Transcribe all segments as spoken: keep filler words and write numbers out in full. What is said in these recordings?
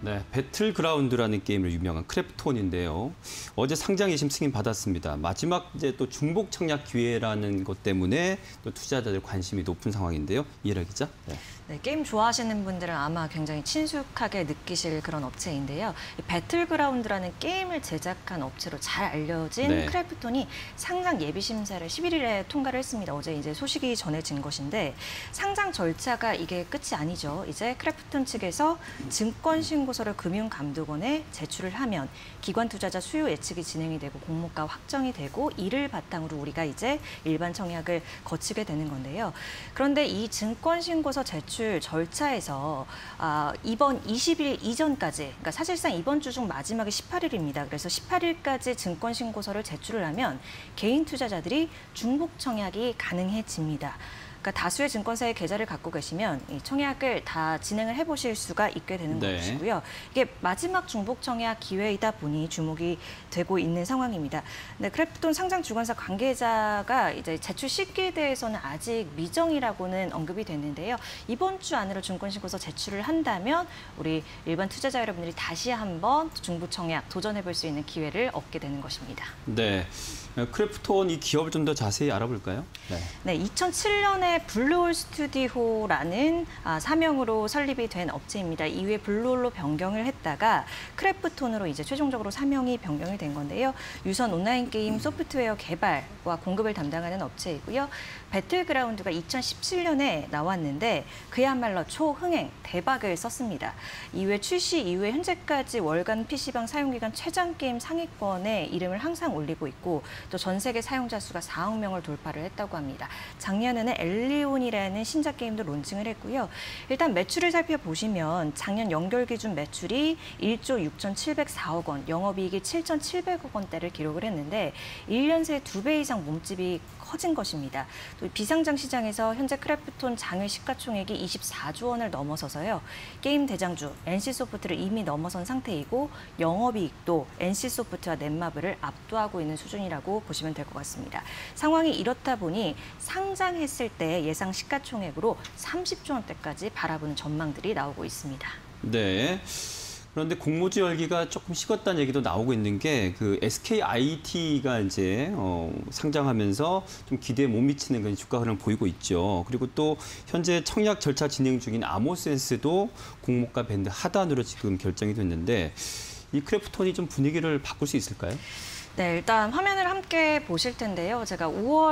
네, 배틀그라운드라는 게임으로 유명한 크래프톤인데요. 어제 상장 예심 승인 받았습니다. 마지막 이제 또 중복 청약 기회라는 것 때문에 또 투자자들 관심이 높은 상황인데요. 이해라 기자. 네. 네, 게임 좋아하시는 분들은 아마 굉장히 친숙하게 느끼실 그런 업체인데요. 이 배틀그라운드라는 게임을 제작한 업체로 잘 알려진 네. 크래프톤이 상장 예비 심사를 십일 일에 통과를 했습니다. 어제 이제 소식이 전해진 것인데 상장 절차가 이게 끝이 아니죠. 이제 크래프톤 측에서 증권 신고서를 금융감독원에 제출을 하면 기관 투자자 수요 예측이 진행이 되고 공모가 확정이 되고 이를 바탕으로 우리가 이제 일반 청약을 거치게 되는 건데요. 그런데 이 증권 신고서 제출 절차에서 아, 이번 이십 일 이전까지, 그러니까 사실상 이번 주 중 마지막이 십팔 일입니다. 그래서 십팔 일까지 증권 신고서를 제출을 하면 개인 투자자들이 중복 청약이 가능해집니다. 그러니까 다수의 증권사의 계좌를 갖고 계시면 이 청약을 다 진행을 해보실 수가 있게 되는 네. 것이고요. 이게 마지막 중복 청약 기회이다 보니 주목이 되고 있는 상황입니다. 근데 크래프톤 상장 주관사 관계자가 이제 제출 시기에 대해서는 아직 미정이라고는 언급이 됐는데요. 이번 주 안으로 증권 신고서 제출을 한다면 우리 일반 투자자 여러분들이 다시 한번 중복 청약 도전해볼 수 있는 기회를 얻게 되는 것입니다. 네. 크래프톤 이 기업을 좀 더 자세히 알아볼까요? 네. 네, 이천칠 년에 블루홀 스튜디오라는 아, 사명으로 설립이 된 업체입니다. 이후에 블루홀로 변경을 했다가 크래프톤으로 이제 최종적으로 사명이 변경이 된 건데요. 유선 온라인 게임 소프트웨어 개발과 공급을 담당하는 업체이고요. 배틀그라운드가 이천십칠 년에 나왔는데 그야말로 초흥행, 대박을 썼습니다. 이후에 출시 이후에 현재까지 월간 피시방 사용기간 최장 게임 상위권에 이름을 항상 올리고 있고 또 전 세계 사용자 수가 사억 명을 돌파를 했다고 합니다. 작년에는 엘리온이라는 신작 게임도 론칭을 했고요. 일단 매출을 살펴보시면 작년 연결 기준 매출이 일조 육천칠백사억 원, 영업이익이 칠천칠백억 원대를 기록을 했는데 일 년 새 두 배 이상 몸집이 커진 것입니다. 또 비상장 시장에서 현재 크래프톤 장외 시가총액이 이십사조 원을 넘어서서요. 게임 대장주 엔씨소프트를 이미 넘어선 상태이고 영업이익도 엔씨소프트와 넷마블을 압도하고 있는 수준이라고 보시면 될 것 같습니다. 상황이 이렇다 보니 상장했을 때 예상 시가총액으로 삼십조 원대까지 바라보는 전망들이 나오고 있습니다. 네. 그런데 공모주 열기가 조금 식었다는 얘기도 나오고 있는 게 그 에스케이아이티가 이제 어, 상장하면서 좀 기대에 못 미치는 그런 주가 흐름을 보이고 있죠. 그리고 또 현재 청약 절차 진행 중인 아모센스도 공모가 밴드 하단으로 지금 결정이 됐는데 이 크래프톤이 좀 분위기를 바꿀 수 있을까요? 네, 일단 화면을 함께 보실 텐데요. 제가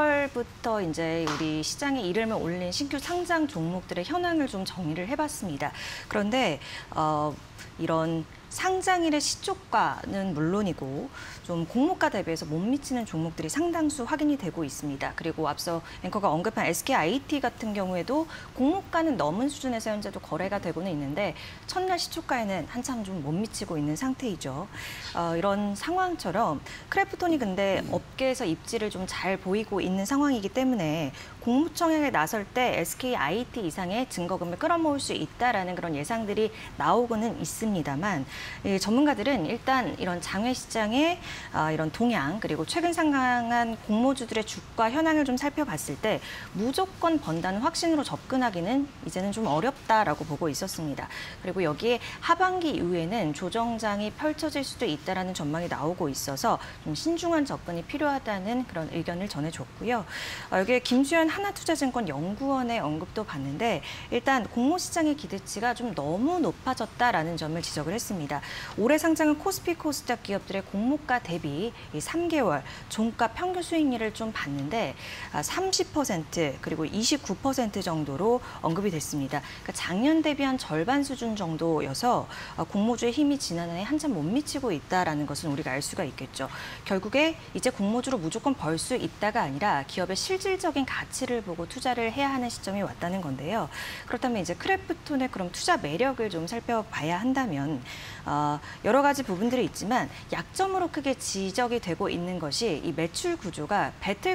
오월부터 이제 우리 시장에 이름을 올린 신규 상장 종목들의 현황을 좀 정리를 해봤습니다. 그런데 어, 이런 상장일의 시초가는 물론이고 좀 공모가 대비해서 못 미치는 종목들이 상당수 확인이 되고 있습니다. 그리고 앞서 앵커가 언급한 에스케이아이티 같은 경우에도 공모가는 넘은 수준에서 현재도 거래가 되고는 있는데 첫날 시초가에는 한참 좀 못 미치고 있는 상태이죠. 어, 이런 상황처럼 크래프톤이 근데 업계에서 입지를 좀 잘 보이고 있는 상황이기 때문에 공모청약에 나설 때 에스케이아이티 이상의 증거금을 끌어모을 수 있다라는 그런 예상들이 나오고는 있습니다만 이 전문가들은 일단 이런 장외 시장의 어, 이런 동향 그리고 최근 상황한 공모주들의 주가 현황을 좀 살펴봤을 때 무조건 번다는 확신으로 접근하기는 이제는 좀 어렵다라고 보고 있었습니다. 그리고 여기에 하반기 이후에는 조정장이 펼쳐질 수도 있다라는 전망이 나오고 있어서 좀 신중한 접근이 필요하다는 그런 의견을 전해줬고요. 어, 여기에 김주현 하나투자증권 연구원의 언급도 봤는데 일단 공모시장의 기대치가 좀 너무 높아졌다라는 점을 지적을 했습니다. 올해 상장한 코스피 코스닥 기업들의 공모가 대비 삼 개월 종가 평균 수익률을 좀 봤는데 삼십 퍼센트 그리고 이십구 퍼센트 정도로 언급이 됐습니다. 그러니까 작년 대비 한 절반 수준 정도여서 공모주의 힘이 지난해에 한참 못 미치고 있다라는 것은 우리가 알 수가 있겠죠. 결국에 이제 공모주로 무조건 벌 수 있다가 아니라 기업의 실질적인 가치를 보고 투자를 해야 하는 시점이 왔다는 건데요. 그렇다면 이제 크래프톤의 그럼 투자 매력을 좀 살펴봐야 한다면 어, 여러 가지 부분들이 있지만 약점으로 크게 지적이 되고 있는 것이 이 매출 구조가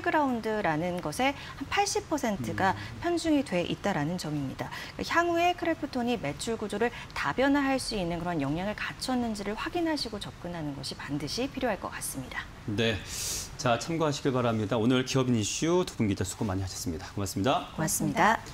배틀그라운드라는 것에 한 팔십 퍼센트가 음. 편중이 돼 있다라는 점입니다. 그러니까 향후에 크래프톤이 매출 구조를 다변화할 수 있는 그런 역량을 갖췄는지를 확인하시고 접근하는 것이 반드시 필요할 것 같습니다. 네, 자 참고하시길 바랍니다. 오늘 기업인 이슈 두 분 기자 수고 많이 하셨습니다. 고맙습니다. 고맙습니다.